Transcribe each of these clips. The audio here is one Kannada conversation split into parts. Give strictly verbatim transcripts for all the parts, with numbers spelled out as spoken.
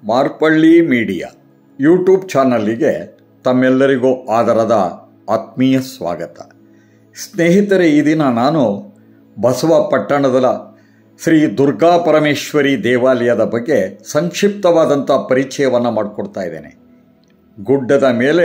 ಮಾರ್ಪಳ್ಳಿ ಮೀಡಿಯಾ ಯೂಟ್ಯೂಬ್ ಚಾನಲ್ಲಿಗೆ ತಮ್ಮೆಲ್ಲರಿಗೂ ಆದರದ ಆತ್ಮೀಯ ಸ್ವಾಗತ. ಸ್ನೇಹಿತರೆ, ಈ ದಿನ ನಾನು ಬಸವಪಟ್ಟಣದ ಶ್ರೀ ದುರ್ಗಾ ಪರಮೇಶ್ವರಿ ದೇವಾಲಯದ ಬಗ್ಗೆ ಸಂಕ್ಷಿಪ್ತವಾದಂಥ ಪರಿಚಯವನ್ನು ಮಾಡಿಕೊಡ್ತಾ ಇದ್ದೇನೆ. ಗುಡ್ಡದ ಮೇಲೆ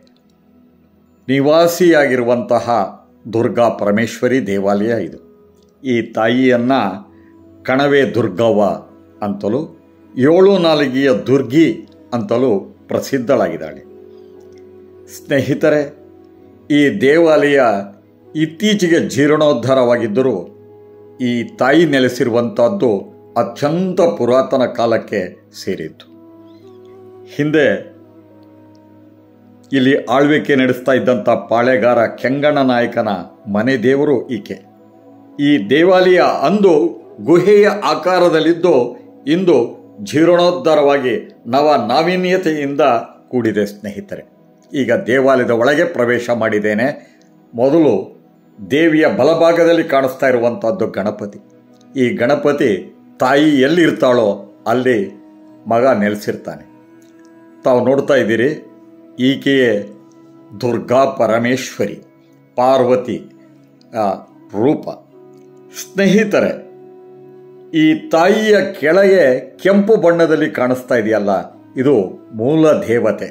ನಿವಾಸಿಯಾಗಿರುವಂತಹ ದುರ್ಗಾ ಪರಮೇಶ್ವರಿ ದೇವಾಲಯ ಇದು. ಈ ತಾಯಿಯನ್ನು ಕಣವೆ ದುರ್ಗವ್ವ ಅಂತಲೂ ಏಳು ನಾಲಿಗೆಯ ದುರ್ಗಿ ಅಂತಲೂ ಪ್ರಸಿದ್ಧಳಾಗಿದ್ದಾಳೆ. ಸ್ನೇಹಿತರೆ, ಈ ದೇವಾಲಯ ಇತ್ತೀಚೆಗೆ ಜೀರ್ಣೋದ್ಧಾರವಾಗಿದ್ದರೂ ಈ ತಾಯಿ ನೆಲೆಸಿರುವಂಥದ್ದು ಅತ್ಯಂತ ಪುರಾತನ ಕಾಲಕ್ಕೆ ಸೇರಿತ್ತು. ಹಿಂದೆ ಇಲ್ಲಿ ಆಳ್ವಿಕೆ ನಡೆಸ್ತಾ ಇದ್ದಂಥ ಪಾಳೆಗಾರ ಕೆಂಗಣ್ಣ ನಾಯಕನ ಮನೆ ದೇವರು ಈಕೆ. ಈ ದೇವಾಲಯ ಅಂದು ಗುಹೆಯ ಆಕಾರದಲ್ಲಿದ್ದು ಇಂದು ಜೀರ್ಣೋದ್ಧಾರವಾಗಿ ನವ ನಾವೀನ್ಯತೆಯಿಂದ ಕೂಡಿದೆ. ಸ್ನೇಹಿತರೆ, ಈಗ ದೇವಾಲಯದ ಒಳಗೆ ಪ್ರವೇಶ ಮಾಡಿದ್ದೇನೆ. ಮೊದಲು ದೇವಿಯ ಬಲಭಾಗದಲ್ಲಿ ಕಾಣಿಸ್ತಾ ಇರುವಂಥದ್ದು ಗಣಪತಿ. ಈ ಗಣಪತಿ ತಾಯಿ ಎಲ್ಲಿರ್ತಾಳೋ ಅಲ್ಲಿ ಮಗ ನೆಲೆಸಿರ್ತಾನೆ. ತಾವು ನೋಡ್ತಾ ಇದ್ದೀರಿ, ಈಕೆಯೇ ದುರ್ಗಾ ಪರಮೇಶ್ವರಿ, ಪಾರ್ವತಿ ರೂಪ. ಸ್ನೇಹಿತರೆ, ಈ ತಾಯಿಯ ಕೆಳಗೆ ಕೆಂಪು ಬಣ್ಣದಲ್ಲಿ ಕಾಣಿಸ್ತಾ ಇದೆಯಲ್ಲ, ಇದು ಮೂಲ ದೇವತೆ.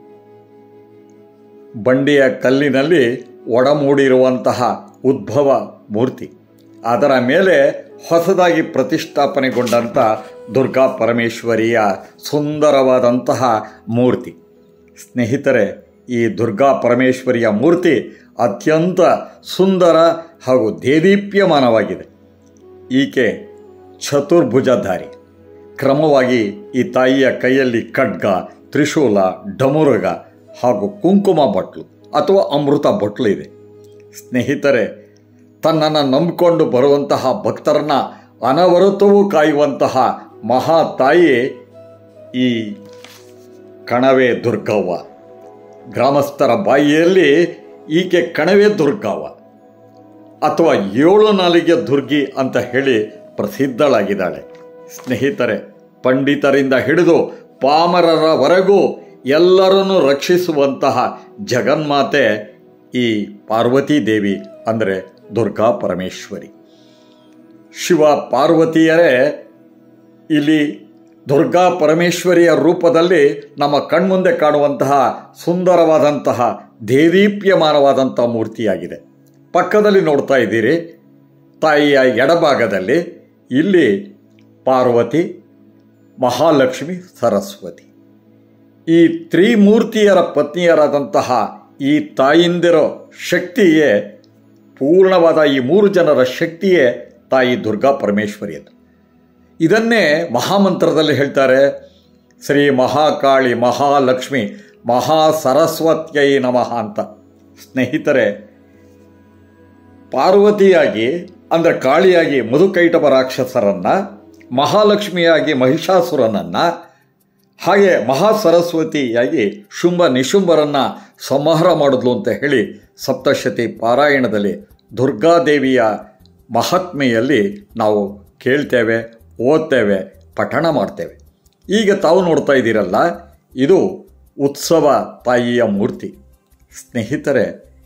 ಬಂಡೆಯ ಕಲ್ಲಿನಲ್ಲಿ ಒಡಮೂಡಿರುವಂತಹ ಉದ್ಭವ ಮೂರ್ತಿ. ಅದರ ಮೇಲೆ ಹೊಸದಾಗಿ ಪ್ರತಿಷ್ಠಾಪನೆಗೊಂಡಂಥ ದುರ್ಗಾ ಪರಮೇಶ್ವರಿಯ ಸುಂದರವಾದಂತಹ ಮೂರ್ತಿ. ಸ್ನೇಹಿತರೆ, ಈ ದುರ್ಗಾ ಪರಮೇಶ್ವರಿಯ ಮೂರ್ತಿ ಅತ್ಯಂತ ಸುಂದರ ಹಾಗೂ ದೇದೀಪ್ಯಮಾನವಾಗಿದೆ. ಈಕೆ ಚತುರ್ಭುಜಧಾರಿ. ಕ್ರಮವಾಗಿ ಈ ತಾಯಿಯ ಕೈಯಲ್ಲಿ ಖಡ್ಗ, ತ್ರಿಶೂಲ, ಡಮರುಗ ಹಾಗೂ ಕುಂಕುಮ ಬಟ್ಲು ಅಥವಾ ಅಮೃತ ಬಟ್ಲು ಇದೆ. ಸ್ನೇಹಿತರೆ, ತನ್ನನ್ನು ನಂಬಿಕೊಂಡು ಬರುವಂತಹ ಭಕ್ತರನ್ನು ಅನವರತವೂ ಕಾಯುವಂತಹ ಮಹಾ ತಾಯಿ ಈ ಕಣವೆ ದುರ್ಗವ್ವ. ಗ್ರಾಮಸ್ಥರ ಬಾಯಿಯಲ್ಲಿ ಈಕೆ ಕಣವೆ ದುರ್ಗವ್ವ ಅಥವಾ ಏಳು ನಾಲಿಗೆ ದುರ್ಗಿ ಅಂತ ಹೇಳಿ ಪ್ರಸಿದ್ಧಳಾಗಿದ್ದಾಳೆ. ಸ್ನೇಹಿತರೆ, ಪಂಡಿತರಿಂದ ಹಿಡಿದು ಪಾಮರರವರೆಗೂ ಎಲ್ಲರನ್ನೂ ರಕ್ಷಿಸುವಂತಹ ಜಗನ್ಮಾತೆ ಈ ಪಾರ್ವತೀ ದೇವಿ ಅಂದರೆ ದುರ್ಗಾ ಪರಮೇಶ್ವರಿ. ಶಿವ ಪಾರ್ವತಿಯರೇ ಇಲ್ಲಿ ದುರ್ಗಾ ಪರಮೇಶ್ವರಿಯ ರೂಪದಲ್ಲಿ ನಮ್ಮ ಕಣ್ಮುಂದೆ ಕಾಣುವಂತಹ ಸುಂದರವಾದಂತಹ ದೇದೀಪ್ಯಮಾನವಾದಂಥ ಮೂರ್ತಿಯಾಗಿದೆ. ಪಕ್ಕದಲ್ಲಿ ನೋಡ್ತಾ ಇದ್ದೀರಿ, ತಾಯಿಯ ಎಡಭಾಗದಲ್ಲಿ ಇಲ್ಲಿ ಪಾರ್ವತಿ, ಮಹಾಲಕ್ಷ್ಮಿ, ಸರಸ್ವತಿ. ಈ ತ್ರಿಮೂರ್ತಿಯರ ಪತ್ನಿಯರಾದಂತಹ ಈ ತಾಯಿಂದಿರೋ ಶಕ್ತಿಯೇ ಪೂರ್ಣವಾದ ಈ ಮೂರು ಜನರ ಶಕ್ತಿಯೇ ತಾಯಿ ದುರ್ಗಾ ಪರಮೇಶ್ವರಿಯದು. ಇದನ್ನೇ ಮಹಾಮಂತ್ರದಲ್ಲಿ ಹೇಳ್ತಾರೆ, ಶ್ರೀ ಮಹಾಕಾಳಿ ಮಹಾಲಕ್ಷ್ಮಿ ಮಹಾ ಸರಸ್ವತ್ಯೈ ನಮಃ ಅಂತ. ಸ್ನೇಹಿತರೆ, ಪಾರ್ವತಿಯಾಗಿ ಅಂದರೆ ಕಾಳಿಯಾಗಿ ಮಧುಕೈಟಭ ರಾಕ್ಷಸರನ್ನು, ಮಹಾಲಕ್ಷ್ಮಿಯಾಗಿ ಮಹಿಷಾಸುರನನ್ನು, ಹಾಗೆ ಮಹಾ ಸರಸ್ವತಿಯಾಗಿ ಶುಂಭ ನಿಶುಂಭರನ್ನು ಸಂಹಾರ ಮಾಡಿದ್ಲು ಅಂತ ಹೇಳಿ ಸಪ್ತಶತಿ ಪಾರಾಯಣದಲ್ಲಿ ದುರ್ಗಾದೇವಿಯ ಮಹಾತ್ಮೆಯಲ್ಲಿ ನಾವು ಕೇಳ್ತೇವೆ, ಓದ್ತೇವೆ, ಪಠಣ ಮಾಡ್ತೇವೆ. ಈಗ ತಾವು ನೋಡ್ತಾ ಇದ್ದೀರಲ್ಲ, ಇದು ಉತ್ಸವ ತಾಯಿಯ ಮೂರ್ತಿ. ಸ್ನೇಹಿತರೆ,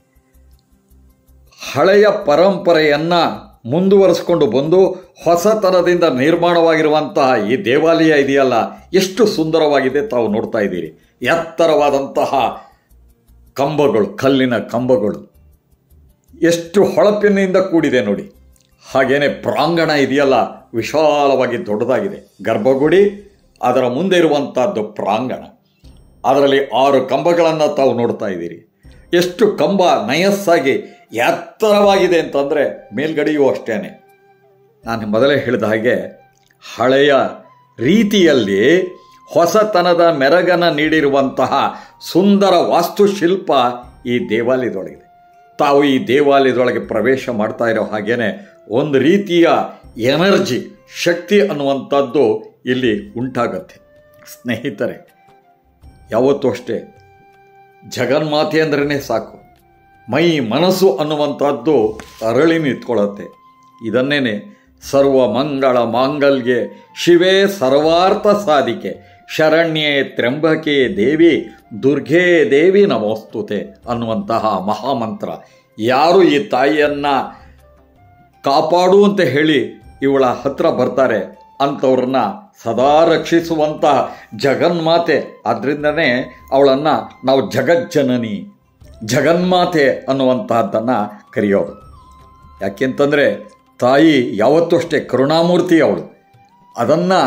ಹಳೆಯ ಪರಂಪರೆಯನ್ನು ಮುಂದುವರಿಸ್ಕೊಂಡು ಬಂದು ಹೊಸತನದಿಂದ ನಿರ್ಮಾಣವಾಗಿರುವಂತಹ ಈ ದೇವಾಲಯ ಇದೆಯಲ್ಲ, ಎಷ್ಟು ಸುಂದರವಾಗಿದೆ ತಾವು ನೋಡ್ತಾ ಇದ್ದೀರಿ. ಎತ್ತರವಾದಂತಹ ಕಂಬಗಳು, ಕಲ್ಲಿನ ಕಂಬಗಳು, ಎಷ್ಟು ಹೊಳಪಿನಿಂದ ಕೂಡಿದೆ ನೋಡಿ. ಹಾಗೇನೆ ಪ್ರಾಂಗಣ ಇದೆಯಲ್ಲ, ವಿಶಾಲವಾಗಿ ದೊಡ್ಡದಾಗಿದೆ. ಗರ್ಭಗುಡಿ, ಅದರ ಮುಂದೆ ಇರುವಂಥದ್ದು ಪ್ರಾಂಗಣ. ಅದರಲ್ಲಿ ಆರು ಕಂಬಗಳನ್ನು ತಾವು ನೋಡ್ತಾ ಇದ್ದೀರಿ. ಎಷ್ಟು ಕಂಬ ನಯಸ್ಸಾಗಿ ಎತ್ತರವಾಗಿದೆ ಅಂತಂದರೆ ಮೇಲ್ಗಡೆಯೂ ಅಷ್ಟೇ. ನಾನು ಮೊದಲೇ ಹೇಳಿದ ಹಾಗೆ ಹಳೆಯ ರೀತಿಯಲ್ಲಿ ಹೊಸತನದ ಮೆರಗನ್ನು ನೀಡಿರುವಂತಹ ಸುಂದರ ವಾಸ್ತುಶಿಲ್ಪ ಈ ದೇವಾಲಯದೊಳಗಿದೆ. ತಾವು ಈ ದೇವಾಲಯದೊಳಗೆ ಪ್ರವೇಶ ಮಾಡ್ತಾ ಇರೋ ಹಾಗೇನೆ ಒಂದು ರೀತಿಯ ಎನರ್ಜಿ, ಶಕ್ತಿ ಅನ್ನುವಂಥದ್ದು ಇಲ್ಲಿ ಉಂಟಾಗತ್ತೆ. ಸ್ನೇಹಿತರೆ, ಯಾವತ್ತೂ ಅಷ್ಟೇ ಜಗನ್ಮಾತೆ ಅಂದ್ರೇ ಸಾಕು, ಮೈ ಮನಸ್ಸು ಅನ್ನುವಂಥದ್ದು ಅರಳಿ ನಿಂತ್ಕೊಳ್ಳುತ್ತೆ. ಇದನ್ನೇ ಸರ್ವ ಮಂಗಳ ಮಾಂಗಲ್ಯೆ ಶಿವೇ ಸರ್ವಾರ್ಥ ಸಾಧಿಕೆ ಶರಣ್ಯೇ ತ್ರ್ಯಂಬಕೆ ದೇವಿ ದುರ್ಗೇ ದೇವಿ ನಮೋಸ್ತುತೆ ಅನ್ನುವಂತಹ ಮಹಾಮಂತ್ರ. ಯಾರು ಈ ತಾಯಿಯನ್ನು ಕಾಪಾಡು ಅಂತ ಹೇಳಿ ಇವಳ ಹತ್ರ ಬರ್ತಾರೆ ಅಂಥವ್ರನ್ನ ಸದಾ ರಕ್ಷಿಸುವಂತಹ ಜಗನ್ಮಾತೆ. ಆದ್ದರಿಂದನೇ ಅವಳನ್ನು ನಾವು ಜಗಜ್ಜನನಿ, ಜಗನ್ಮಾತೆ ಅನ್ನುವಂತಹದ್ದನ್ನು ಕರೆಯೋದು. ಯಾಕೆಂತಂದರೆ ತಾಯಿ ಯಾವತ್ತೂ ಅಷ್ಟೇ ಕರುಣಾಮೂರ್ತಿ ಅವಳು. ಅದನ್ನು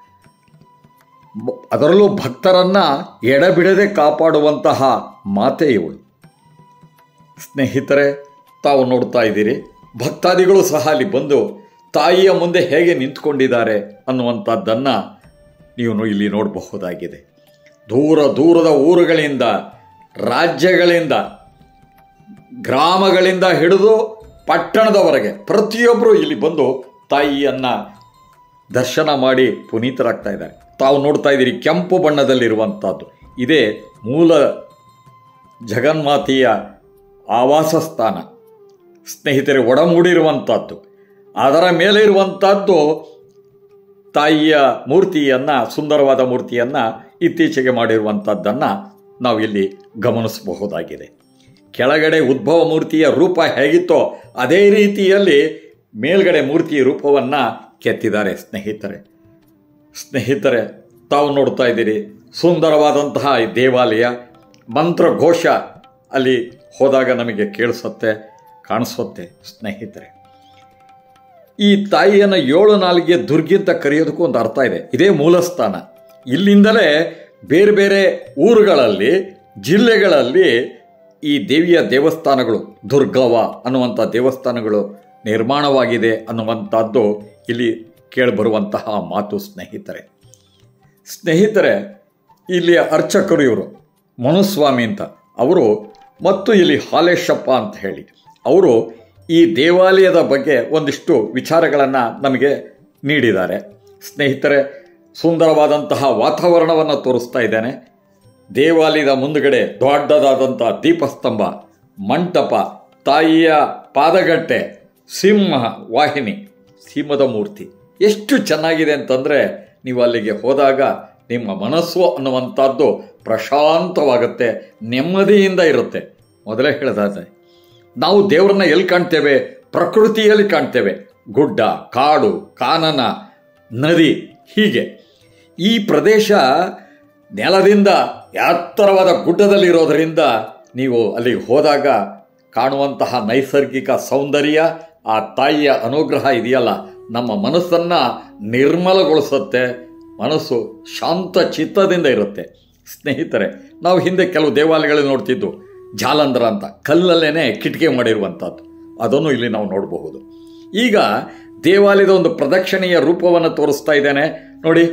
ಅದರಲ್ಲೂ ಭಕ್ತರನ್ನು ಎಡೆಬಿಡದೆ ಕಾಪಾಡುವಂತಹ ಮಾತೆ ಇವಳು. ಸ್ನೇಹಿತರೆ, ತಾವು ನೋಡ್ತಾ ಇದ್ದೀರಿ, ಭಕ್ತಾದಿಗಳು ಸಹ ಅಲ್ಲಿ ಬಂದು ತಾಯಿಯ ಮುಂದೆ ಹೇಗೆ ನಿಂತ್ಕೊಂಡಿದ್ದಾರೆ ಅನ್ನುವಂಥದ್ದನ್ನು ನೀವು ಇಲ್ಲಿ ನೋಡಬಹುದಾಗಿದೆ. ದೂರ ದೂರದ ಊರುಗಳಿಂದ, ರಾಜ್ಯಗಳಿಂದ, ಗ್ರಾಮಗಳಿಂದ ಹಿಡಿದು ಪಟ್ಟಣದವರೆಗೆ ಪ್ರತಿಯೊಬ್ಬರು ಇಲ್ಲಿ ಬಂದು ತಾಯಿಯನ್ನು ದರ್ಶನ ಮಾಡಿ ಪುನೀತರಾಗ್ತಾ ಇದ್ದಾರೆ. ತಾವು ನೋಡ್ತಾ ಇದ್ದೀರಿ, ಕೆಂಪು ಬಣ್ಣದಲ್ಲಿರುವಂಥದ್ದು ಇದೇ ಮೂಲ ಜಗನ್ಮಾತೆಯ ಆವಾಸ ಸ್ಥಾನ. ಸ್ನೇಹಿತರೆ, ಒಡಮೂಡಿರುವಂಥದ್ದು, ಅದರ ಮೇಲೆ ಇರುವಂಥದ್ದು ತಾಯಿಯ ಮೂರ್ತಿಯನ್ನು, ಸುಂದರವಾದ ಮೂರ್ತಿಯನ್ನು ಇತ್ತೀಚೆಗೆ ಮಾಡಿರುವಂಥದ್ದನ್ನು ನಾವು ಇಲ್ಲಿ ಗಮನಿಸಬಹುದಾಗಿದೆ. ಕೆಳಗಡೆ ಉದ್ಭವ ಮೂರ್ತಿಯ ರೂಪ ಹೇಗಿತ್ತೋ ಅದೇ ರೀತಿಯಲ್ಲಿ ಮೇಲ್ಗಡೆ ಮೂರ್ತಿಯ ರೂಪವನ್ನು ಕೆತ್ತಿದ್ದಾರೆ. ಸ್ನೇಹಿತರೆ ಸ್ನೇಹಿತರೆ ತಾವು ನೋಡ್ತಾ ಇದ್ದೀರಿ, ಸುಂದರವಾದಂತಹ ಈ ದೇವಾಲಯ, ಮಂತ್ರಘೋಷ ಅಲ್ಲಿ ಹೋದಾಗ ನಮಗೆ ಕೇಳಿಸುತ್ತೆ, ಕಾಣಿಸುತ್ತೆ. ಸ್ನೇಹಿತರೆ, ಈ ತಾಯಿಯನ್ನು ಏಳು ನಾಲಿಗೆ ದುರ್ಗಿ ಅಂತ ಕರೆಯೋದಕ್ಕೂ ಒಂದು ಅರ್ಥ ಇದೆ. ಇದೇ ಮೂಲಸ್ಥಾನ. ಇಲ್ಲಿಂದಲೇ ಬೇರೆ ಬೇರೆ ಊರುಗಳಲ್ಲಿ, ಜಿಲ್ಲೆಗಳಲ್ಲಿ ಈ ದೇವಿಯ ದೇವಸ್ಥಾನಗಳು, ದುರ್ಗವ್ವ ಅನ್ನುವಂಥ ದೇವಸ್ಥಾನಗಳು ನಿರ್ಮಾಣವಾಗಿದೆ ಅನ್ನುವಂಥದ್ದು ಇಲ್ಲಿ ಕೇಳಿಬರುವಂತಹ ಮಾತು. ಸ್ನೇಹಿತರೆ ಸ್ನೇಹಿತರೆ ಇಲ್ಲಿಯ ಅರ್ಚಕರು ಇವರು ಮನುಸ್ವಾಮಿ ಅಂತ ಅವರು, ಮತ್ತು ಇಲ್ಲಿ ಹಾಲೇಶಪ್ಪ ಅಂತ ಹೇಳಿ ಅವರು ಈ ದೇವಾಲಯದ ಬಗ್ಗೆ ಒಂದಿಷ್ಟು ವಿಚಾರಗಳನ್ನು ನಮಗೆ ನೀಡಿದ್ದಾರೆ. ಸ್ನೇಹಿತರೆ, ಸುಂದರವಾದಂತಹ ವಾತಾವರಣವನ್ನು ತೋರಿಸ್ತಾ ಇದ್ದೇನೆ. ದೇವಾಲಯದ ಮುಂದುಗಡೆ ದೊಡ್ಡದಾದಂಥ ದೀಪಸ್ತಂಭ, ಮಂಟಪ, ತಾಯಿಯ ಪಾದಗಟ್ಟೆ, ಸಿಂಹ ವಾಹಿನಿ, ಸಿಂಹದ ಮೂರ್ತಿ ಎಷ್ಟು ಚೆನ್ನಾಗಿದೆ ಅಂತಂದರೆ ನೀವು ಅಲ್ಲಿಗೆ ಹೋದಾಗ ನಿಮ್ಮ ಮನಸ್ಸು ಅನ್ನುವಂಥದ್ದು ಪ್ರಶಾಂತವಾಗುತ್ತೆ, ನೆಮ್ಮದಿಯಿಂದ ಇರುತ್ತೆ. ಮೊದಲೇ ಹೇಳಿದಾದ್ರೆ ನಾವು ದೇವರನ್ನ ಎಲ್ಲಿ ಕಾಣ್ತೇವೆ? ಪ್ರಕೃತಿಯಲ್ಲಿ ಕಾಣ್ತೇವೆ. ಗುಡ್ಡ, ಕಾಡು, ಕಾನನ, ನದಿ, ಹೀಗೆ ಈ ಪ್ರದೇಶ ನೆಲದಿಂದ ಎತ್ತರವಾದ ಗುಡ್ಡದಲ್ಲಿರೋದರಿಂದ ನೀವು ಅಲ್ಲಿಗೆ ಹೋದಾಗ ಕಾಣುವಂತಹ ನೈಸರ್ಗಿಕ ಸೌಂದರ್ಯ, ಆ ತಾಯಿಯ ಅನುಗ್ರಹ ಇದೆಯಲ್ಲ, ನಮ್ಮ ಮನಸ್ಸನ್ನು ನಿರ್ಮಲಗೊಳಿಸುತ್ತೆ. ಮನಸ್ಸು ಶಾಂತ ಚಿತ್ತದಿಂದ ಇರುತ್ತೆ. ಸ್ನೇಹಿತರೆ, ನಾವು ಹಿಂದೆ ಕೆಲವು ದೇವಾಲಯಗಳಲ್ಲಿ ನೋಡ್ತಿದ್ದು ಜಾಲಂಧ್ರ ಅಂತ ಕಲ್ಲಲ್ಲೇ ಕಿಟಕಿ ಮಾಡಿರುವಂಥದ್ದು, ಅದನ್ನು ಇಲ್ಲಿ ನಾವು ನೋಡಬಹುದು. ಈಗ ದೇವಾಲಯದ ಒಂದು ಪ್ರದಕ್ಷಿಣೆಯ ರೂಪವನ್ನು ತೋರಿಸ್ತಾ ಇದ್ದೇನೆ ನೋಡಿ.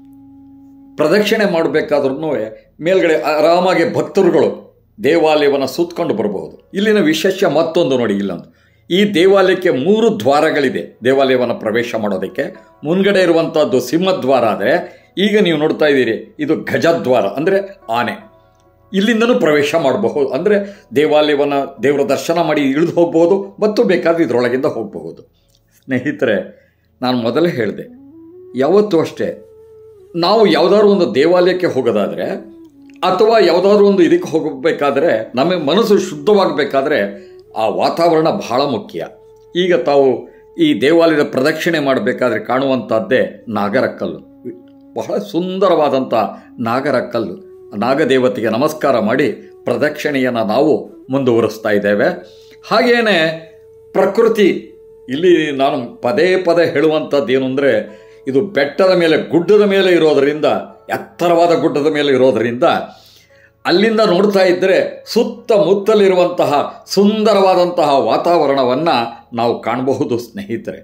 ಪ್ರದಕ್ಷಿಣೆ ಮಾಡಬೇಕಾದ್ರೂ ಮೇಲ್ಗಡೆ ಆರಾಮಾಗಿ ಭಕ್ತರುಗಳು ದೇವಾಲಯವನ್ನು ಸುತ್ತಕೊಂಡು ಬರಬಹುದು. ಇಲ್ಲಿನ ವಿಶೇಷ ಮತ್ತೊಂದು ನೋಡಿ, ಇಲ್ಲೊಂದು ಈ ದೇವಾಲಯಕ್ಕೆ ಮೂರು ದ್ವಾರಗಳಿದೆ. ದೇವಾಲಯವನ್ನು ಪ್ರವೇಶ ಮಾಡೋದಕ್ಕೆ ಮುಂದ್ಗಡೆ ಇರುವಂಥದ್ದು ಸಿಂಹದ್ವಾರ ಆದರೆ, ಈಗ ನೀವು ನೋಡ್ತಾ ಇದ್ದೀರಿ ಇದು ಗಜದ್ವಾರ ಅಂದರೆ ಆನೆ. ಇಲ್ಲಿಂದನೂ ಪ್ರವೇಶ ಮಾಡಬಹುದು. ಅಂದರೆ ದೇವಾಲಯವನ್ನು ದೇವರ ದರ್ಶನ ಮಾಡಿ ಇಳಿದು ಹೋಗ್ಬೋದು, ಮತ್ತು ಬೇಕಾದ್ರೆ ಇದರೊಳಗಿಂದ ಹೋಗಬಹುದು. ಸ್ನೇಹಿತರೆ, ನಾನು ಮೊದಲೇ ಹೇಳಿದೆ, ಯಾವತ್ತೂ ಅಷ್ಟೇ ನಾವು ಯಾವುದಾದ್ರು ಒಂದು ದೇವಾಲಯಕ್ಕೆ ಹೋಗೋದಾದರೆ ಅಥವಾ ಯಾವುದಾದ್ರೂ ಒಂದು ಇದಕ್ಕೆ ಹೋಗಬೇಕಾದ್ರೆ ನಮಗೆ ಮನಸ್ಸು ಶುದ್ಧವಾಗಬೇಕಾದ್ರೆ ಆ ವಾತಾವರಣ ಬಹಳ ಮುಖ್ಯ. ಈಗ ತಾವು ಈ ದೇವಾಲಯದ ಪ್ರದಕ್ಷಿಣೆ ಮಾಡಬೇಕಾದ್ರೆ ಕಾಣುವಂಥದ್ದೇ ನಾಗರಕಲ್ಲು. ಬಹಳ ಸುಂದರವಾದಂಥ ನಾಗರಕಲ್ಲು. ನಾಗದೇವತೆಗೆ ನಮಸ್ಕಾರ ಮಾಡಿ ಪ್ರದಕ್ಷಿಣೆಯನ್ನು ನಾವು ಮುಂದುವರಿಸ್ತಾ ಇದ್ದೇವೆ. ಹಾಗೆಯೇ ಪ್ರಕೃತಿ, ಇಲ್ಲಿ ನಾನು ಪದೇ ಪದೇ ಹೇಳುವಂಥದ್ದು ಏನು ಅಂದರೆ, ಇದು ಬೆಟ್ಟದ ಮೇಲೆ, ಗುಡ್ಡದ ಮೇಲೆ ಇರೋದರಿಂದ, ಎತ್ತರವಾದ ಗುಡ್ಡದ ಮೇಲೆ ಇರೋದರಿಂದ ಅಲ್ಲಿಂದ ನೋಡ್ತಾ ಇದ್ದರೆ ಸುತ್ತಮುತ್ತಲಿರುವಂತಹ ಸುಂದರವಾದಂತಹ ವಾತಾವರಣವನ್ನು ನಾವು ಕಾಣಬಹುದು. ಸ್ನೇಹಿತರೆ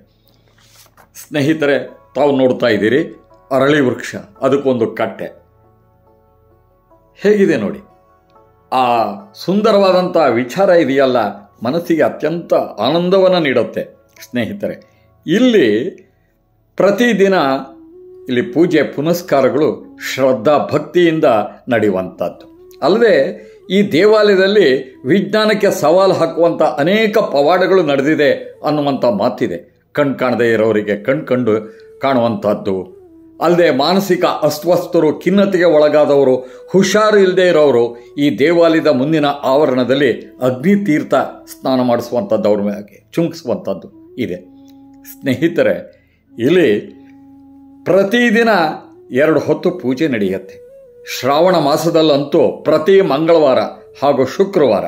ಸ್ನೇಹಿತರೆ ತಾವು ನೋಡ್ತಾ ಇದ್ದೀರಿ ಅರಳಿ ವೃಕ್ಷ, ಅದಕ್ಕೊಂದು ಕಟ್ಟೆ ಹೇಗಿದೆ ನೋಡಿ. ಆ ಸುಂದರವಾದಂಥ ವಿಚಾರ ಇದೆಯಲ್ಲ, ಮನಸ್ಸಿಗೆ ಅತ್ಯಂತ ಆನಂದವನ್ನು ನೀಡುತ್ತೆ. ಸ್ನೇಹಿತರೆ, ಇಲ್ಲಿ ಪ್ರತಿದಿನ ಇಲ್ಲಿ ಪೂಜೆ ಪುನಸ್ಕಾರಗಳು ಶ್ರದ್ಧಾ ಭಕ್ತಿಯಿಂದ ನಡೆಯುವಂಥದ್ದು. ಅಲ್ಲದೆ ಈ ದೇವಾಲಯದಲ್ಲಿ ವಿಜ್ಞಾನಕ್ಕೆ ಸವಾಲು ಹಾಕುವಂಥ ಅನೇಕ ಪವಾಡಗಳು ನಡೆದಿದೆ ಅನ್ನುವಂಥ ಮಾತಿದೆ. ಕಣ್ ಕಾಣದೇ ಇರೋರಿಗೆ ಕಣ್ ಕಂಡು ಕಾಣುವಂಥದ್ದು, ಅಲ್ಲದೆ ಮಾನಸಿಕ ಅಸ್ವಸ್ಥರು, ಖಿನ್ನತೆಗೆ ಒಳಗಾದವರು, ಹುಷಾರು ಇಲ್ಲದೆ ಇರೋರು ಈ ದೇವಾಲಯದ ಮುಂದಿನ ಆವರಣದಲ್ಲಿ ಅಗ್ನಿ ತೀರ್ಥ ಸ್ನಾನ ಮಾಡಿಸುವಂಥದ್ದು, ಅವ್ರ ಮೇಲೆ ಚುಂಕಿಸುವಂಥದ್ದು ಇದೆ. ಸ್ನೇಹಿತರೆ, ಇಲ್ಲಿ ಪ್ರತಿದಿನ ಎರಡು ಹೊತ್ತು ಪೂಜೆ ನಡೆಯುತ್ತೆ. ಶ್ರಾವಣ ಮಾಸದಲ್ಲಂತೂ ಪ್ರತಿ ಮಂಗಳವಾರ ಹಾಗೂ ಶುಕ್ರವಾರ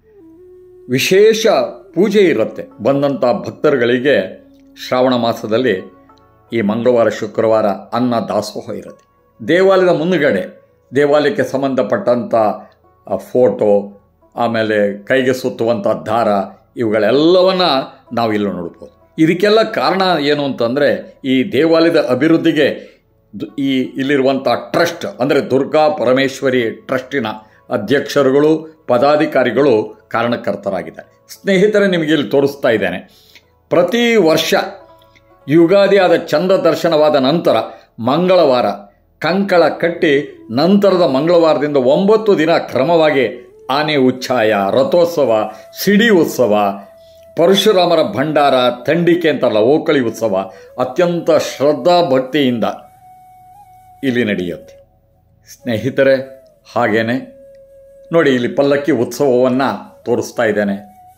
ವಿಶೇಷ ಪೂಜೆ ಇರುತ್ತೆ. ಬಂದಂಥ ಭಕ್ತರುಗಳಿಗೆ ಶ್ರಾವಣ ಮಾಸದಲ್ಲಿ ಈ ಮಂಗಳವಾರ ಶುಕ್ರವಾರ ಅನ್ನ ದಾಸೋಹ ಇರುತ್ತೆ. ದೇವಾಲಯದ ಮುಂದುಗಡೆ ದೇವಾಲಯಕ್ಕೆ ಸಂಬಂಧಪಟ್ಟಂಥ ಫೋಟೋ, ಆಮೇಲೆ ಕೈಗೆ ಸುತ್ತುವಂಥ ದಾರ, ಇವುಗಳೆಲ್ಲವನ್ನು ನಾವಿಲ್ಲಿ ನೋಡ್ಬೋದು. ಇದಕ್ಕೆಲ್ಲ ಕಾರಣ ಏನು ಅಂತಂದರೆ, ಈ ದೇವಾಲಯದ ಅಭಿವೃದ್ಧಿಗೆ ಈ ಇಲ್ಲಿರುವಂಥ ಟ್ರಸ್ಟ್ ಅಂದರೆ ದುರ್ಗಾ ಪರಮೇಶ್ವರಿ ಟ್ರಸ್ಟಿನ ಅಧ್ಯಕ್ಷರುಗಳು, ಪದಾಧಿಕಾರಿಗಳು ಕಾರಣಕರ್ತರಾಗಿದ್ದಾರೆ. ಸ್ನೇಹಿತರೆ, ನಿಮಗೆ ಇಲ್ಲಿ ತೋರಿಸ್ತಾ ಇದ್ದೇನೆ. ಪ್ರತಿ ವರ್ಷ ಯುಗಾದಿ ಆದ ಚಂದ್ರ ದರ್ಶನವಾದ ನಂತರ ಮಂಗಳವಾರ ಕಂಕಳ ಕಟ್ಟಿ ನಂತರದ ಮಂಗಳವಾರದಿಂದ ಒಂಬತ್ತು ದಿನ ಕ್ರಮವಾಗಿ ಆನೆ ಉಚ್ಛಾಯ, ರಥೋತ್ಸವ, ಸಿಡಿ ಉತ್ಸವ, ಪರಶುರಾಮರ ಭಂಡಾರ, ತಂಡಿಕೆ ಅಂತಾರಲ್ಲ, ಓಕಳಿ ಉತ್ಸವ ಅತ್ಯಂತ ಶ್ರದ್ಧಾ ಭಕ್ತಿಯಿಂದ ಇಲ್ಲಿ ನಡೆಯುತ್ತೆ. ಸ್ನೇಹಿತರೆ, ಹಾಗೇನೆ ನೋಡಿ, ಇಲ್ಲಿ ಪಲ್ಲಕ್ಕಿ ಉತ್ಸವವನ್ನು ತೋರಿಸ್ತಾ ಇದ್ದೇನೆ.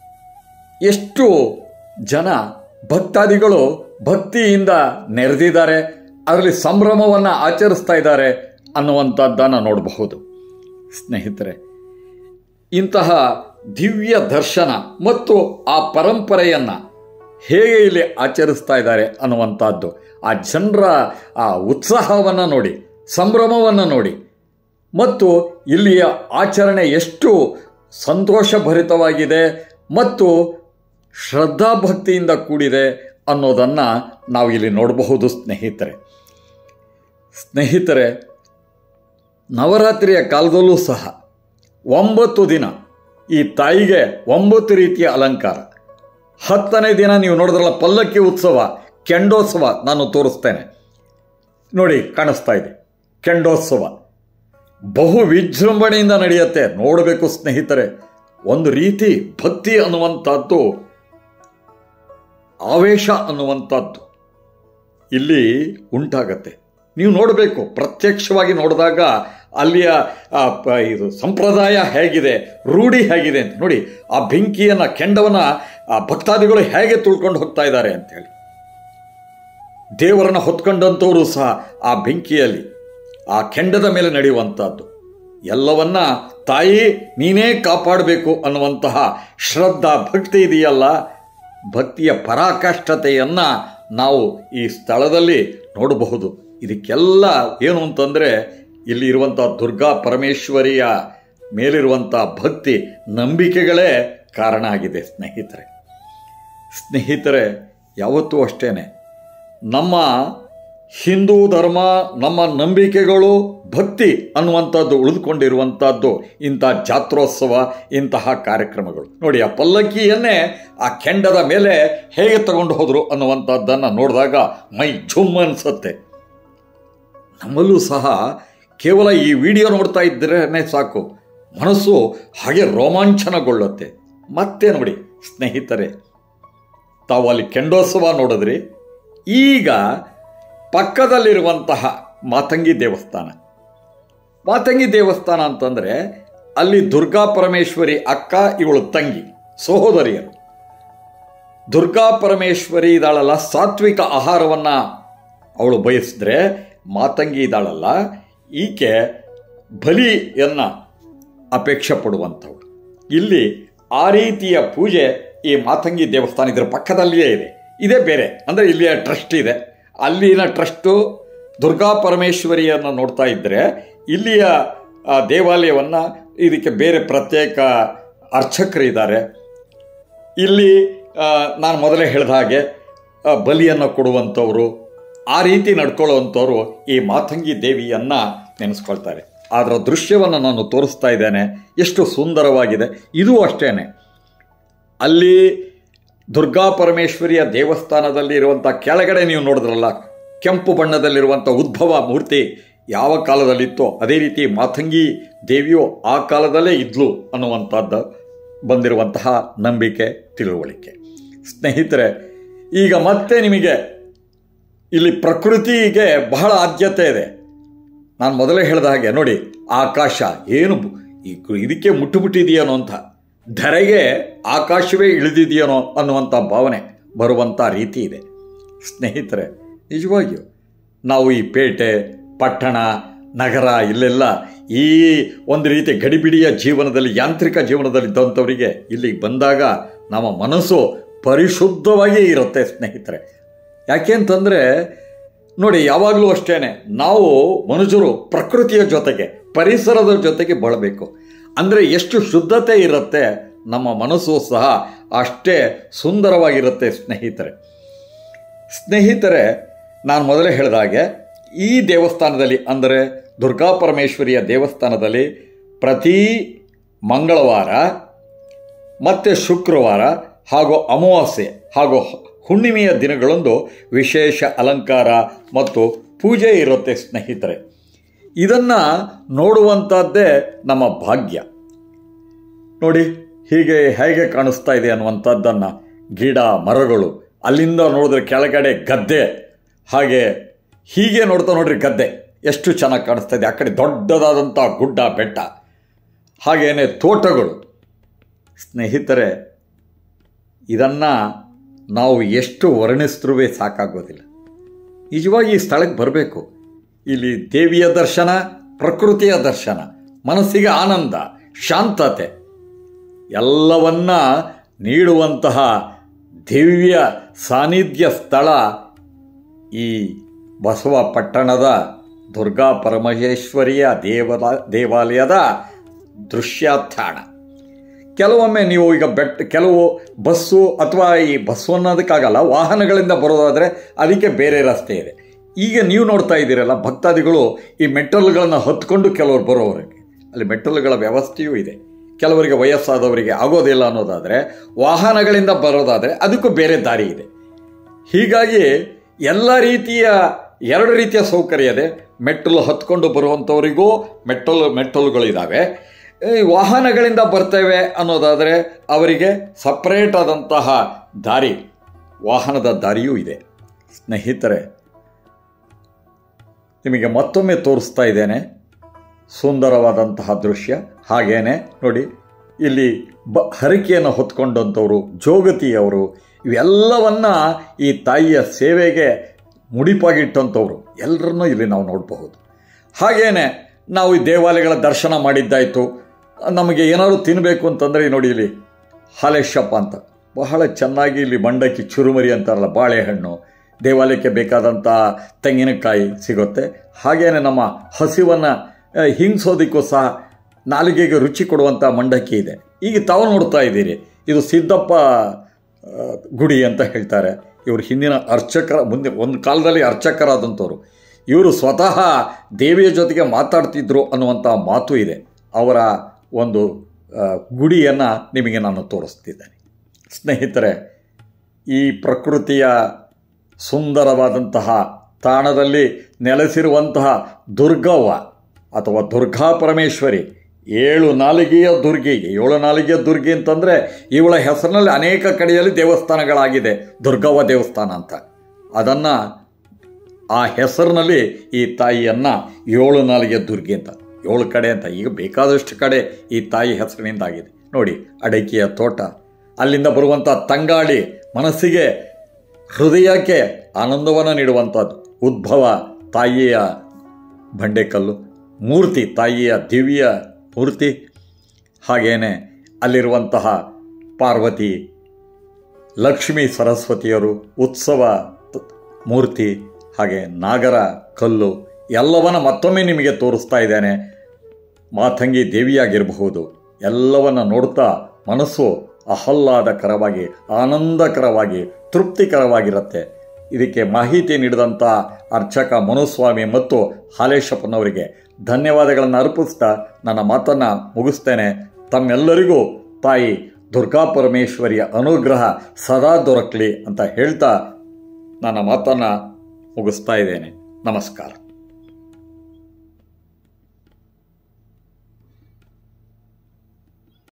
ಎಷ್ಟು ಜನ ಭಕ್ತಾದಿಗಳು ಭಕ್ತಿಯಿಂದ ನೆರೆದಿದ್ದಾರೆ, ಅದರಲ್ಲಿ ಸಂಭ್ರಮವನ್ನು ಆಚರಿಸ್ತಾ ಇದ್ದಾರೆ ಅನ್ನುವಂಥದ್ದನ್ನು ನೋಡಬಹುದು. ಸ್ನೇಹಿತರೆ, ಇಂತಹ ದಿವ್ಯ ದರ್ಶನ ಮತ್ತು ಆ ಪರಂಪರೆಯನ್ನು ಹೇಗೆ ಇಲ್ಲಿ ಆಚರಿಸ್ತಾ ಇದ್ದಾರೆ ಅನ್ನುವಂಥದ್ದು, ಆ ಜನರ ಆ ಉತ್ಸಾಹವನ್ನು ನೋಡಿ, ಸಂಭ್ರಮವನ್ನು ನೋಡಿ, ಮತ್ತು ಇಲ್ಲಿಯ ಆಚರಣೆ ಎಷ್ಟು ಸಂತೋಷಭರಿತವಾಗಿದೆ ಮತ್ತು ಶ್ರದ್ಧಾಭಕ್ತಿಯಿಂದ ಕೂಡಿದೆ ಅನ್ನೋದನ್ನು ನಾವು ಇಲ್ಲಿ ನೋಡಬಹುದು. ಸ್ನೇಹಿತರೆ ಸ್ನೇಹಿತರೆ ನವರಾತ್ರಿಯ ಕಾಲದಲ್ಲೂ ಸಹ ಒಂಬತ್ತು ದಿನ ಈ ತಾಯಿಗೆ ಒಂಬತ್ತು ರೀತಿಯ ಅಲಂಕಾರ. ಹತ್ತನೇ ದಿನ ನೀವು ನೋಡಿದ್ರಲ್ಲ ಪಲ್ಲಕ್ಕಿ ಉತ್ಸವ, ಕೆಂಡೋತ್ಸವ ನಾನು ತೋರಿಸ್ತೇನೆ ನೋಡಿ, ಕಾಣಿಸ್ತಾ ಇದೆ. ಕೆಂಡೋತ್ಸವ ಬಹು ವಿಜೃಂಭಣೆಯಿಂದ ನಡೆಯುತ್ತೆ. ನೋಡಬೇಕು ಸ್ನೇಹಿತರೆ, ಒಂದು ರೀತಿ ಭಕ್ತಿ ಅನ್ನುವಂಥದ್ದು, ಆವೇಶ ಅನ್ನುವಂಥದ್ದು ಇಲ್ಲಿ ಉಂಟಾಗತ್ತೆ. ನೀವು ನೋಡಬೇಕು, ಪ್ರತ್ಯಕ್ಷವಾಗಿ ನೋಡಿದಾಗ ಅಲ್ಲಿಯ ಇದು ಸಂಪ್ರದಾಯ ಹೇಗಿದೆ, ರೂಢಿ ಹೇಗಿದೆ ಅಂತ ನೋಡಿ. ಆ ಬೆಂಕಿಯನ್ನು, ಕೆಂಡವನ್ನು ಆ ಭಕ್ತಾದಿಗಳು ಹೇಗೆ ತುಳ್ಕೊಂಡು ಹೋಗ್ತಾ ಇದ್ದಾರೆ ಅಂತೇಳಿ, ದೇವರನ್ನು ಹೊತ್ಕೊಂಡಂಥವರು ಸಹ ಆ ಬೆಂಕಿಯಲ್ಲಿ, ಆ ಕೆಂಡದ ಮೇಲೆ ನಡೆಯುವಂಥದ್ದು ಎಲ್ಲವನ್ನ ತಾಯಿ ನೀನೇ ಕಾಪಾಡಬೇಕು ಅನ್ನುವಂತಹ ಶ್ರದ್ಧಾ ಭಕ್ತಿ ಇದೆಯಲ್ಲ, ಭಕ್ತಿಯ ಪರಾಕಾಷ್ಠತೆಯನ್ನು ನಾವು ಈ ಸ್ಥಳದಲ್ಲಿ ನೋಡಬಹುದು. ಇದಕ್ಕೆಲ್ಲ ಏನು ಅಂತಂದರೆ, ಇಲ್ಲಿ ಇರುವಂಥ ದುರ್ಗಾ ಪರಮೇಶ್ವರಿಯ ಮೇಲಿರುವಂಥ ಭಕ್ತಿ, ನಂಬಿಕೆಗಳೇ ಕಾರಣ ಆಗಿದೆ. ಸ್ನೇಹಿತರೆ ಸ್ನೇಹಿತರೆ ಯಾವತ್ತೂ ಅಷ್ಟೇ ನಮ್ಮ ಹಿಂದೂ ಧರ್ಮ, ನಮ್ಮ ನಂಬಿಕೆಗಳು, ಭಕ್ತಿ ಅನ್ನುವಂಥದ್ದು ಉಳಿದುಕೊಂಡಿರುವಂಥದ್ದು ಇಂಥ ಜಾತ್ರೋತ್ಸವ, ಇಂತಹ ಕಾರ್ಯಕ್ರಮಗಳು ನೋಡಿ. ಆ ಪಲ್ಲಕ್ಕಿಯನ್ನೇ ಆ ಕೆಂಡದ ಮೇಲೆ ಹೇಗೆ ತಗೊಂಡು ಹೋದರು ಅನ್ನುವಂಥದ್ದನ್ನು ನೋಡಿದಾಗ ಮೈ ಝುಮ್ ಅನಿಸುತ್ತೆ. ನಮ್ಮಲ್ಲೂ ಸಹ ಕೇವಲ ಈ ವಿಡಿಯೋ ನೋಡ್ತಾ ಇದ್ರೇ ಸಾಕು, ಮನಸ್ಸು ಹಾಗೆ ರೋಮಾಂಚನಗೊಳ್ಳುತ್ತೆ. ಮತ್ತೆ ನೋಡಿ ಸ್ನೇಹಿತರೆ, ತಾವು ಅಲ್ಲಿ ಕೆಂಡೋತ್ಸವ ನೋಡಿದ್ರಿ. ಈಗ ಪಕ್ಕದಲ್ಲಿರುವಂತಹ ಮಾತಂಗಿ ದೇವಸ್ಥಾನ, ಮಾತಂಗಿ ದೇವಸ್ಥಾನ ಅಂತಂದರೆ ಅಲ್ಲಿ ದುರ್ಗಾ ಪರಮೇಶ್ವರಿ ಅಕ್ಕ, ಇವಳು ತಂಗಿ, ಸಹೋದರಿಯರು. ದುರ್ಗಾ ಪರಮೇಶ್ವರಿ ಇದ್ದಾಳಲ್ಲ, ಸಾತ್ವಿಕ ಆಹಾರವನ್ನು ಅವಳು ಬಯಸಿದ್ರೆ, ಮಾತಂಗಿ ಇದ್ದಾಳಲ್ಲ, ಈಕೆ ಬಲಿಯನ್ನು ಅಪೇಕ್ಷೆ ಪಡುವಂಥವಳು. ಇಲ್ಲಿ ಆ ರೀತಿಯ ಪೂಜೆ ಈ ಮಾತಂಗಿ ದೇವಸ್ಥಾನ ಇದರ ಪಕ್ಕದಲ್ಲಿಯೇ ಇದೆ. ಇದೇ ಬೇರೆ, ಅಂದರೆ ಇಲ್ಲಿಯ ಟ್ರಸ್ಟ್ ಇದೆ. ಅಲ್ಲಿನ ಟ್ರಸ್ಟು ದುರ್ಗಾ ಪರಮೇಶ್ವರಿಯನ್ನು ನೋಡ್ತಾ ಇದ್ದರೆ, ಇಲ್ಲಿಯ ದೇವಾಲಯವನ್ನು ಇದಕ್ಕೆ ಬೇರೆ ಪ್ರತ್ಯೇಕ ಅರ್ಚಕರಿದ್ದಾರೆ. ಇಲ್ಲಿ ನಾನು ಮೊದಲೇ ಹೇಳಿದ ಹಾಗೆ ಬಲಿಯನ್ನು ಕೊಡುವಂಥವರು, ಆ ರೀತಿ ನಡ್ಕೊಳ್ಳುವಂಥವ್ರು ಈ ಮಾತಂಗಿ ದೇವಿಯನ್ನು ನೆನೆಸ್ಕೊಳ್ತಾರೆ. ಅದರ ದೃಶ್ಯವನ್ನು ನಾನು ತೋರಿಸ್ತಾ ಇದ್ದೇನೆ, ಎಷ್ಟು ಸುಂದರವಾಗಿದೆ. ಇದು ಅಷ್ಟೇ, ಅಲ್ಲಿ ದುರ್ಗಾ ಪರಮೇಶ್ವರಿಯ ದೇವಸ್ಥಾನದಲ್ಲಿ ಇರುವಂಥ ಕೆಳಗಡೆ ನೀವು ನೋಡಿದ್ರಲ್ಲ, ಕೆಂಪು ಬಣ್ಣದಲ್ಲಿರುವಂಥ ಉದ್ಭವ ಮೂರ್ತಿ ಯಾವ ಕಾಲದಲ್ಲಿತ್ತೋ ಅದೇ ರೀತಿ ಮಾತಂಗಿ ದೇವಿಯು ಆ ಕಾಲದಲ್ಲೇ ಇದ್ಲು ಅನ್ನುವಂಥದ್ದು ಬಂದಿರುವಂತಹ ನಂಬಿಕೆ, ತಿಳುವಳಿಕೆ. ಸ್ನೇಹಿತರೆ, ಈಗ ಮತ್ತೆ ನಿಮಗೆ ಇಲ್ಲಿ ಪ್ರಕೃತಿಗೆ ಬಹಳ ಆದ್ಯತೆ ಇದೆ. ನಾನು ಮೊದಲೇ ಹೇಳಿದ ಹಾಗೆ ನೋಡಿ, ಆಕಾಶ ಏನು ಇದಕ್ಕೆ ಮುಟ್ಟುಬಿಟ್ಟಿದೆಯೇನೋ ಅಂತ, ಧರೆಗೆ ಆಕಾಶವೇ ಇಳಿದಿದೆಯೇನೋ ಅನ್ನುವಂಥ ಭಾವನೆ ಬರುವಂಥ ರೀತಿ ಇದೆ. ಸ್ನೇಹಿತರೆ, ನಿಜವಾಗಿಯೂ ನಾವು ಈ ಪೇಟೆ, ಪಟ್ಟಣ, ನಗರ ಇಲ್ಲೆಲ್ಲ ಈ ಒಂದು ರೀತಿ ಗಡಿಬಿಡಿಯ ಜೀವನದಲ್ಲಿ, ಯಾಂತ್ರಿಕ ಜೀವನದಲ್ಲಿದ್ದಂಥವರಿಗೆ ಇಲ್ಲಿಗೆ ಬಂದಾಗ ನಮ್ಮ ಮನಸ್ಸು ಪರಿಶುದ್ಧವಾಗಿ ಇರುತ್ತೆ ಸ್ನೇಹಿತರೆ. ಯಾಕೆ ಅಂತಂದರೆ ನೋಡಿ, ಯಾವಾಗಲೂ ಅಷ್ಟೇ ನಾವು ಮನುಷ್ಯರು ಪ್ರಕೃತಿಯ ಜೊತೆಗೆ, ಪರಿಸರದ ಜೊತೆಗೆ ಬಾಳಬೇಕು. ಅಂದರೆ ಎಷ್ಟು ಶುದ್ಧತೆ ಇರುತ್ತೆ ನಮ್ಮ ಮನಸ್ಸು ಸಹ ಅಷ್ಟೇ ಸುಂದರವಾಗಿರುತ್ತೆ ಸ್ನೇಹಿತರೆ. ಸ್ನೇಹಿತರೆ, ನಾನು ಮೊದಲೇ ಹೇಳಿದ ಹಾಗೆ ಈ ದೇವಸ್ಥಾನದಲ್ಲಿ, ಅಂದರೆ ದುರ್ಗಾ ಪರಮೇಶ್ವರಿಯ ದೇವಸ್ಥಾನದಲ್ಲಿ ಪ್ರತಿ ಮಂಗಳವಾರ ಮತ್ತು ಶುಕ್ರವಾರ ಹಾಗೂ ಅಮಾವಾಸ್ಯೆ ಹಾಗೂ ಹುಣ್ಣಿಮೆಯ ದಿನಗಳಂದು ವಿಶೇಷ ಅಲಂಕಾರ ಮತ್ತು ಪೂಜೆ ಇರುತ್ತೆ ಸ್ನೇಹಿತರೆ. ಇದನ್ನು ನೋಡುವಂಥದ್ದೇ ನಮ್ಮ ಭಾಗ್ಯ. ನೋಡಿ ಹೀಗೆ ಹೇಗೆ ಕಾಣಿಸ್ತಾ ಇದೆ ಅನ್ನುವಂಥದ್ದನ್ನು, ಗಿಡ ಮರಗಳು, ಅಲ್ಲಿಂದ ನೋಡಿದ್ರೆ ಕೆಳಗಡೆ ಗದ್ದೆ, ಹಾಗೆ ಹೀಗೆ ನೋಡ್ತಾ ನೋಡ್ರಿ ಗದ್ದೆ ಎಷ್ಟು ಚೆನ್ನಾಗಿ ಕಾಣಿಸ್ತಾ ಇದೆ. ಆ ಕಡೆ ದೊಡ್ಡದಾದಂಥ ಗುಡ್ಡ ಬೆಟ್ಟ, ಹಾಗೇನೆ ತೋಟಗಳು. ಸ್ನೇಹಿತರೆ, ಇದನ್ನು ನಾವು ಎಷ್ಟು ವರ್ಣಿಸಿದ್ರೂ ಸಾಕಾಗೋದಿಲ್ಲ. ನಿಜವಾಗಿ ಈ ಸ್ಥಳಕ್ಕೆ ಬರಬೇಕು. ಇಲ್ಲಿ ದೇವಿಯ ದರ್ಶನ, ಪ್ರಕೃತಿಯ ದರ್ಶನ, ಮನಸ್ಸಿಗೆ ಆನಂದ, ಶಾಂತತೆ ಎಲ್ಲವನ್ನ ನೀಡುವಂತಹ ದಿವ್ಯ ಸಾನ್ನಿಧ್ಯ ಸ್ಥಳ ಈ ಬಸವಪಟ್ಟಣದ ದುರ್ಗಾ ಪರಮೇಶ್ವರಿಯ ದೇವಲ ದೇವಾಲಯದ ದೃಶ್ಯತಾಣ. ಕೆಲವೊಮ್ಮೆ ನೀವು ಈಗ ಬೆಟ್ಟ ಕೆಲವು ಬಸ್ಸು ಅಥವಾ ಈ ಬಸ್ಸು ಅನ್ನೋದಕ್ಕಾಗಲ್ಲ, ವಾಹನಗಳಿಂದ ಬರೋದಾದರೆ ಅದಕ್ಕೆ ಬೇರೆ ರಸ್ತೆ ಇದೆ. ಈಗ ನೀವು ನೋಡ್ತಾ ಇದ್ದೀರಲ್ಲ, ಭಕ್ತಾದಿಗಳು ಈ ಮೆಟ್ಟಲುಗಳನ್ನು ಹೊತ್ಕೊಂಡು ಕೆಲವರು ಬರೋವರೆಗೆ ಅಲ್ಲಿ ಮೆಟ್ಟಲುಗಳ ವ್ಯವಸ್ಥೆಯೂ ಇದೆ. ಕೆಲವರಿಗೆ ವಯಸ್ಸಾದವರಿಗೆ ಆಗೋದಿಲ್ಲ ಅನ್ನೋದಾದರೆ, ವಾಹನಗಳಿಂದ ಬರೋದಾದರೆ ಅದಕ್ಕೂ ಬೇರೆ ದಾರಿ ಇದೆ. ಹೀಗಾಗಿ ಎಲ್ಲ ರೀತಿಯ ಎರಡು ರೀತಿಯ ಸೌಕರ್ಯ ಇದೆ. ಮೆಟ್ಟಲು ಹತ್ಕೊಂಡು ಬರುವಂಥವರಿಗೂ ಮೆಟ್ಟಲು ಮೆಟ್ಟಲುಗಳಿದ್ದಾವೆ. ವಾಹನಗಳಿಂದ ಬರ್ತೇವೆ ಅನ್ನೋದಾದರೆ ಅವರಿಗೆ ಸಪ್ರೇಟ್ ಆದಂತಹ ದಾರಿ, ವಾಹನದ ದಾರಿಯೂ ಇದೆ. ಸ್ನೇಹಿತರೆ, ನಿಮಗೆ ಮತ್ತೊಮ್ಮೆ ತೋರಿಸ್ತಾ ಇದ್ದೇನೆ ಸುಂದರವಾದಂತಹ ದೃಶ್ಯ. ಹಾಗೇನೆ ನೋಡಿ, ಇಲ್ಲಿ ಬ ಹರಕೆಯನ್ನು ಹೊತ್ಕೊಂಡಂಥವರು, ಜೋಗತಿಯವರು, ಇವೆಲ್ಲವನ್ನ ಈ ತಾಯಿಯ ಸೇವೆಗೆ ಮುಡಿಪಾಗಿಟ್ಟಂಥವ್ರು ಎಲ್ಲರನ್ನೂ ಇಲ್ಲಿ ನಾವು ನೋಡಬಹುದು. ಹಾಗೇನೆ ನಾವು ಈ ದೇವಾಲಯಗಳ ದರ್ಶನ ಮಾಡಿದ್ದಾಯಿತು. ನಮಗೆ ಏನಾದರೂ ತಿನ್ನಬೇಕು ಅಂತಂದರೆ ನೋಡಿ, ಇಲ್ಲಿ ಹಾಲೇಶಪ್ಪ ಅಂತ ಬಹಳ ಚೆನ್ನಾಗಿ ಇಲ್ಲಿ ಮಂಡಕ್ಕಿ, ಚುರುಮರಿ ಅಂತಾರಲ್ಲ, ಬಾಳೆಹಣ್ಣು, ದೇವಾಲಯಕ್ಕೆ ಬೇಕಾದಂಥ ತೆಂಗಿನಕಾಯಿ ಸಿಗುತ್ತೆ. ಹಾಗೇನೆ ನಮ್ಮ ಹಸಿವನ್ನು ಹಿಂಗಿಸೋದಕ್ಕೂ ಸಹ ನಾಲಿಗೆಗೆ ರುಚಿ ಕೊಡುವಂಥ ಮಂಡಕ್ಕಿ ಇದೆ. ಈಗ ತಾವು ನೋಡ್ತಾ ಇದ್ದೀರಿ, ಇದು ಸಿದ್ದಪ್ಪ ಗುಡಿ ಅಂತ ಹೇಳ್ತಾರೆ. ಇವರು ಹಿಂದಿನ ಅರ್ಚಕರ, ಮುಂದೆ ಒಂದು ಕಾಲದಲ್ಲಿ ಅರ್ಚಕರಾದಂಥವ್ರು. ಇವರು ಸ್ವತಃ ದೇವಿಯ ಜೊತೆಗೆ ಮಾತಾಡ್ತಿದ್ರು ಅನ್ನುವಂಥ ಮಾತು ಇದೆ. ಅವರ ಒಂದು ಗುಡಿಯನ್ನು ನಿಮಗೆ ನಾನು ತೋರಿಸ್ತಿದ್ದೇನೆ. ಸ್ನೇಹಿತರೆ, ಈ ಪ್ರಕೃತಿಯ ಸುಂದರವಾದಂತಹ ತಾಣದಲ್ಲಿ ನೆಲೆಸಿರುವಂತಹ ದುರ್ಗವ್ವ ಅಥವಾ ದುರ್ಗಾ ಪರಮೇಶ್ವರಿ, ಏಳು ನಾಲಿಗೆಯ ದುರ್ಗಿಗೆ, ಏಳು ನಾಲಿಗೆಯ ದುರ್ಗಿ ಅಂತಂದರೆ ಇವಳ ಹೆಸರಿನಲ್ಲಿ ಅನೇಕ ಕಡೆಯಲ್ಲಿ ದೇವಸ್ಥಾನಗಳಾಗಿದೆ, ದುರ್ಗವ್ವ ದೇವಸ್ಥಾನ ಅಂತ. ಅದನ್ನು ಆ ಹೆಸರಿನಲ್ಲಿ ಈ ತಾಯಿಯನ್ನು ಏಳು ನಾಲಿಗೆಯ ದುರ್ಗಿ ಅಂತ, ಏಳು ಕಡೆ ಅಂತ, ಈಗ ಬೇಕಾದಷ್ಟು ಕಡೆ ಈ ತಾಯಿ ಹೆಸರಿನಿಂದಾಗಿದೆ. ನೋಡಿ, ಅಡಿಕೆಯ ತೋಟ, ಅಲ್ಲಿಂದ ಬರುವಂಥ ತಂಗಾಳಿ ಮನಸ್ಸಿಗೆ, ಹೃದಯಕ್ಕೆ ಆನಂದವನ್ನು ನೀಡುವಂಥದ್ದು. ಉದ್ಭವ ತಾಯಿಯ ಬಂಡೆಕಲ್ಲು, ಮೂರ್ತಿ ತಾಯಿಯ ದಿವ್ಯ ಮೂರ್ತಿ. ಹಾಗೇನೆ ಅಲ್ಲಿರುವಂತಹ ಪಾರ್ವತಿ, ಲಕ್ಷ್ಮೀ ಸರಸ್ವತಿಯರು, ಉತ್ಸವ ಮೂರ್ತಿ, ಹಾಗೆ ನಾಗರ ಕಲ್ಲು ಎಲ್ಲವನ್ನ ಮತ್ತೊಮ್ಮೆ ನಿಮಗೆ ತೋರಿಸ್ತಾ ಇದ್ದೇನೆ. ಮಾತಂಗಿ ದೇವಿಯಾಗಿರಬಹುದು. ಎಲ್ಲವನ್ನ ನೋಡ್ತಾ ಮನಸ್ಸು ಆಹ್ಲಾದಕರವಾಗಿ, ಆನಂದಕರವಾಗಿ, ತೃಪ್ತಿಕರವಾಗಿರುತ್ತೆ. ಇದಕ್ಕೆ ಮಾಹಿತಿ ನೀಡಿದಂಥ ಅರ್ಚಕ ಮನುಸ್ವಾಮಿ ಮತ್ತು ಹಾಲೇಶಪ್ಪನವರಿಗೆ ಧನ್ಯವಾದಗಳನ್ನು ಅರ್ಪಿಸ್ತಾ ನನ್ನ ಮಾತನ್ನು ಮುಗಿಸ್ತೇನೆ. ತಮ್ಮೆಲ್ಲರಿಗೂ ತಾಯಿ ದುರ್ಗಾ ಪರಮೇಶ್ವರಿಯ ಅನುಗ್ರಹ ಸದಾ ದೊರಕಲಿ ಅಂತ ಹೇಳ್ತಾ ನನ್ನ ಮಾತನ್ನು ಮುಗಿಸ್ತಾ ಇದ್ದೇನೆ. ನಮಸ್ಕಾರ.